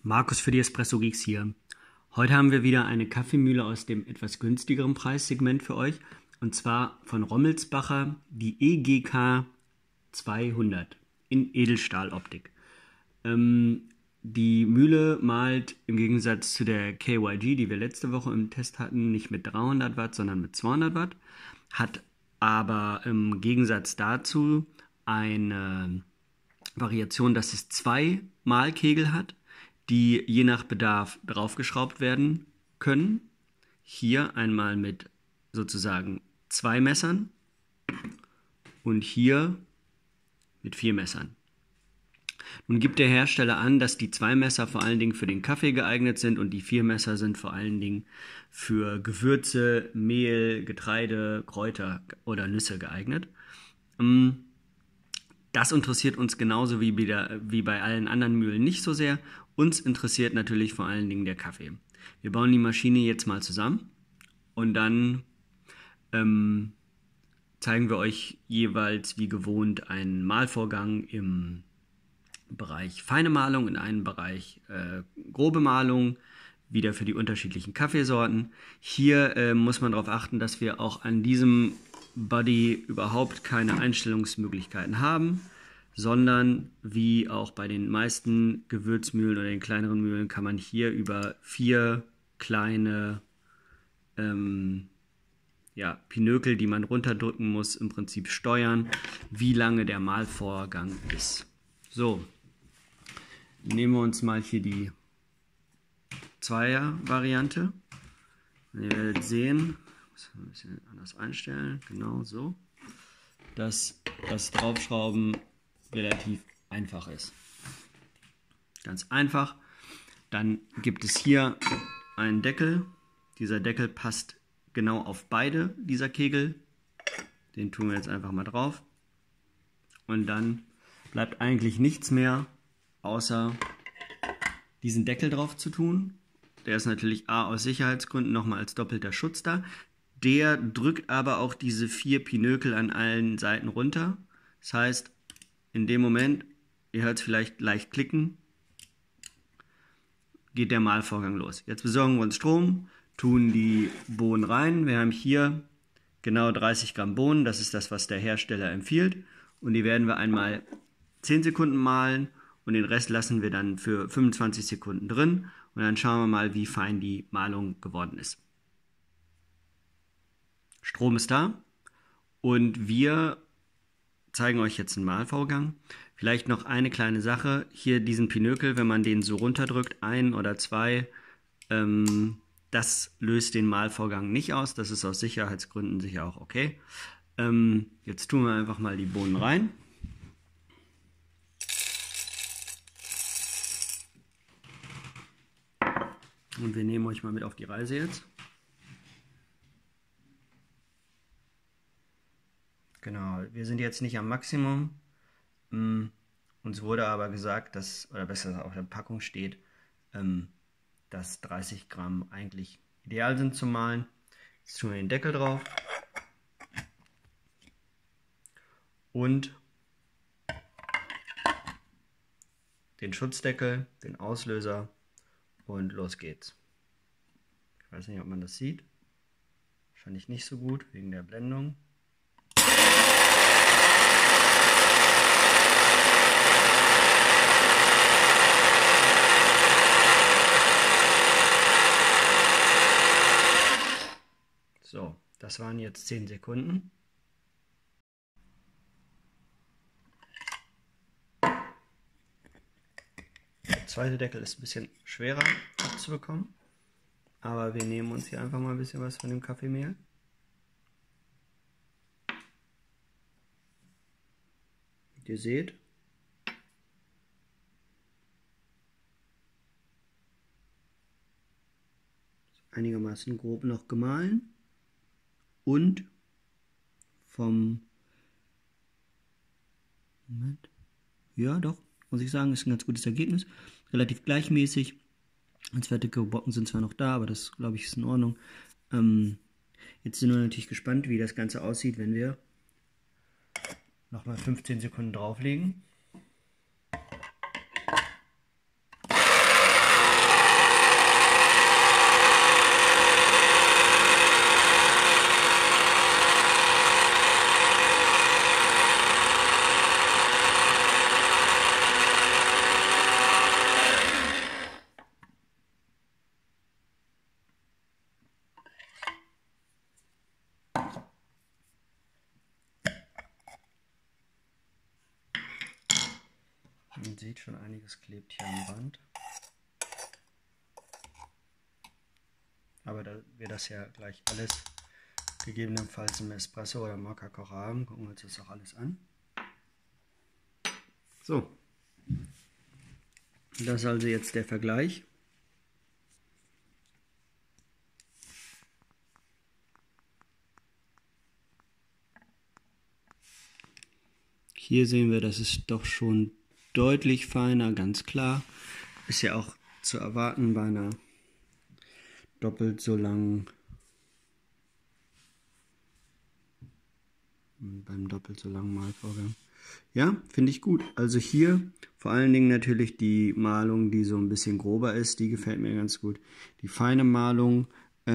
Markus für die Espresso Geeks hier. Heute haben wir wieder eine Kaffeemühle aus dem etwas günstigeren Preissegment für euch. Und zwar von Rommelsbacher, die EGK 200 in Edelstahloptik. Die Mühle malt im Gegensatz zu der KYG, die wir letzte Woche im Test hatten, nicht mit 300 Watt, sondern mit 200 Watt. Hat aber im Gegensatz dazu eine Variation, dass es 2 Malkegel hat, die je nach Bedarf draufgeschraubt werden können. Hier einmal mit sozusagen 2 Messern und hier mit 4 Messern. Nun gibt der Hersteller an, dass die 2 Messer vor allen Dingen für den Kaffee geeignet sind und die 4 Messer sind vor allen Dingen für Gewürze, Mehl, Getreide, Kräuter oder Nüsse geeignet. Das interessiert uns genauso wie bei allen anderen Mühlen nicht so sehr. Uns interessiert natürlich vor allen Dingen der Kaffee. Wir bauen die Maschine jetzt mal zusammen und dann zeigen wir euch jeweils wie gewohnt einen Mahlvorgang im Bereich feine Malung, in einem Bereich grobe Malung, wieder für die unterschiedlichen Kaffeesorten. Hier muss man darauf achten, dass wir auch an diesem Body überhaupt keine Einstellungsmöglichkeiten haben, sondern wie auch bei den meisten Gewürzmühlen oder den kleineren Mühlen kann man hier über 4 kleine Pinökel, die man runterdrücken muss, im Prinzip steuern, wie lange der Mahlvorgang ist. So, nehmen wir uns mal hier die 2er-Variante. Ihr werdet sehen, muss ein bisschen anders einstellen, genau so, dass das Draufschrauben relativ einfach ist. Ganz einfach. Dann gibt es hier einen Deckel. Dieser Deckel passt genau auf beide dieser Kegel. Den tun wir jetzt einfach mal drauf. Und dann bleibt eigentlich nichts mehr, außer diesen Deckel drauf zu tun. Der ist natürlich aus Sicherheitsgründen nochmal als doppelter Schutz da. Der drückt aber auch diese 4 Pinökel an allen Seiten runter. Das heißt, in dem Moment, ihr hört es vielleicht leicht klicken, geht der Mahlvorgang los. Jetzt besorgen wir uns Strom, tun die Bohnen rein. Wir haben hier genau 30 Gramm Bohnen, das ist das, was der Hersteller empfiehlt. Und die werden wir einmal 10 Sekunden mahlen und den Rest lassen wir dann für 25 Sekunden drin. Und dann schauen wir mal, wie fein die Mahlung geworden ist. Strom ist da und wir zeigen euch jetzt einen Mahlvorgang. Vielleicht noch eine kleine Sache. Hier diesen Pinökel, wenn man den so runterdrückt, 1 oder 2, das löst den Mahlvorgang nicht aus. Das ist aus Sicherheitsgründen sicher auch okay. Jetzt tun wir einfach mal die Bohnen rein. Und wir nehmen euch mal mit auf die Reise jetzt. Genau, wir sind jetzt nicht am Maximum. Uns wurde aber gesagt, dass, oder besser gesagt auf der Packung steht, dass 30 Gramm eigentlich ideal sind zum Mahlen. Jetzt tun wir den Deckel drauf. Und den Schutzdeckel, den Auslöser und los geht's. Ich weiß nicht, ob man das sieht. Wahrscheinlich nicht so gut wegen der Blendung. So, das waren jetzt 10 Sekunden. Der zweite Deckel ist ein bisschen schwerer abzubekommen, aber wir nehmen uns hier einfach mal ein bisschen was von dem Kaffeemehl. Wie ihr seht, einigermaßen grob noch gemahlen und vom Moment, ja doch, muss ich sagen, ist ein ganz gutes Ergebnis. Relativ gleichmäßig. Als fertige Brocken sind zwar noch da, aber das, glaube ich, ist in Ordnung. Jetzt sind wir natürlich gespannt, wie das Ganze aussieht, wenn wir nochmal 15 Sekunden drauflegen. Man sieht schon, einiges klebt hier am Rand. Aber da wir das ja gleich alles gegebenenfalls im Espresso oder Mokka-Kocher haben, gucken wir uns das auch alles an. So, das ist also jetzt der Vergleich. Hier sehen wir, das ist doch schon deutlich feiner, ganz klar. Ist ja auch zu erwarten bei einer doppelt so langen, beim doppelt so langen Mahlvorgang. Ja, finde ich gut. Also hier vor allen Dingen natürlich die Malung, die so ein bisschen grober ist, die gefällt mir ganz gut. Die feine Malung,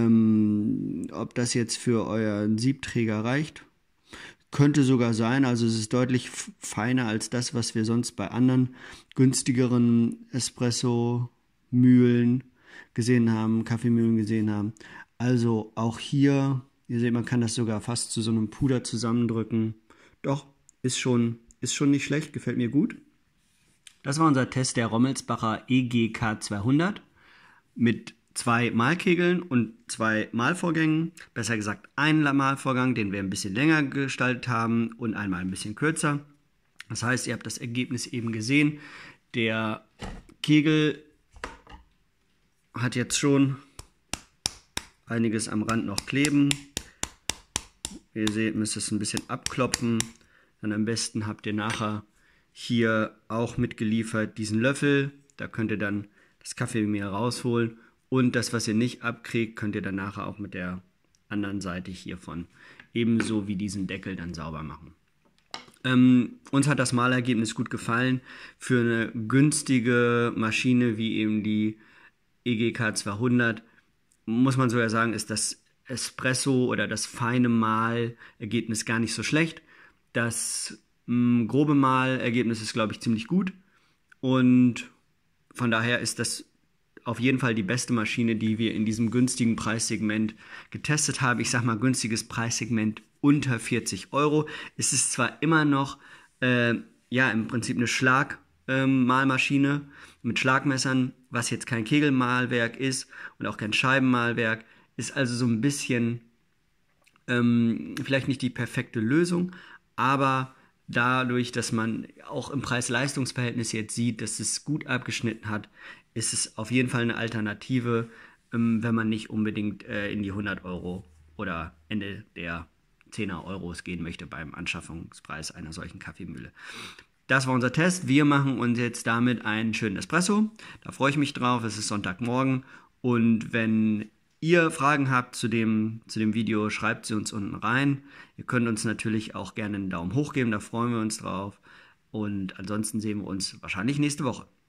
ob das jetzt für euren Siebträger reicht, könnte sogar sein. Also es ist deutlich feiner als das, was wir sonst bei anderen günstigeren Espresso-Mühlen gesehen haben, Kaffeemühlen gesehen haben. Also auch hier, ihr seht, man kann das sogar fast zu so einem Puder zusammendrücken. Doch, ist schon nicht schlecht, gefällt mir gut. Das war unser Test der Rommelsbacher EGK 200 mit 2 Mahlkegeln und 2 Mahlvorgängen. Besser gesagt, ein Mahlvorgang, den wir ein bisschen länger gestaltet haben und einmal ein bisschen kürzer. Das heißt, ihr habt das Ergebnis eben gesehen. Der Kegel hat jetzt schon einiges am Rand noch kleben. Wie ihr seht, müsst ihr es ein bisschen abklopfen. Dann am besten habt ihr nachher hier auch mitgeliefert diesen Löffel. Da könnt ihr dann das Kaffeemehl rausholen. Und das, was ihr nicht abkriegt, könnt ihr dann nachher auch mit der anderen Seite hiervon ebenso wie diesen Deckel dann sauber machen. Uns hat das Mahlergebnis gut gefallen. Für eine günstige Maschine wie eben die EGK 200 muss man sogar sagen, ist das Espresso oder das feine Mahlergebnis gar nicht so schlecht. Das grobe Mahlergebnis ist, glaube ich, ziemlich gut. Und von daher ist das auf jeden Fall die beste Maschine, die wir in diesem günstigen Preissegment getestet haben. Ich sage mal, günstiges Preissegment unter 40 Euro. Es ist zwar immer noch ja, im Prinzip eine Schlagmahlmaschine mit Schlagmessern, was jetzt kein Kegelmahlwerk ist und auch kein Scheibenmahlwerk, ist also so ein bisschen vielleicht nicht die perfekte Lösung, aber dadurch, dass man auch im Preis-Leistungs-Verhältnis jetzt sieht, dass es gut abgeschnitten hat, ist es auf jeden Fall eine Alternative, wenn man nicht unbedingt in die 100 Euro oder Ende der 10er Euros gehen möchte beim Anschaffungspreis einer solchen Kaffeemühle. Das war unser Test. Wir machen uns jetzt damit einen schönen Espresso. Da freue ich mich drauf. Es ist Sonntagmorgen. Und wenn ihr Fragen habt zu dem Video, schreibt sie uns unten rein. Ihr könnt uns natürlich auch gerne einen Daumen hoch geben. Da freuen wir uns drauf. Und ansonsten sehen wir uns wahrscheinlich nächste Woche.